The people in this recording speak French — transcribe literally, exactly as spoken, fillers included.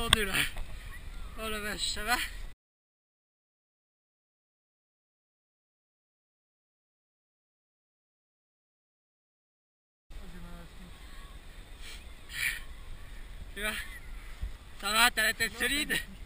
descendu là. Oh la vache, ça va? Tu vois? Ça va, t'as la tête solide?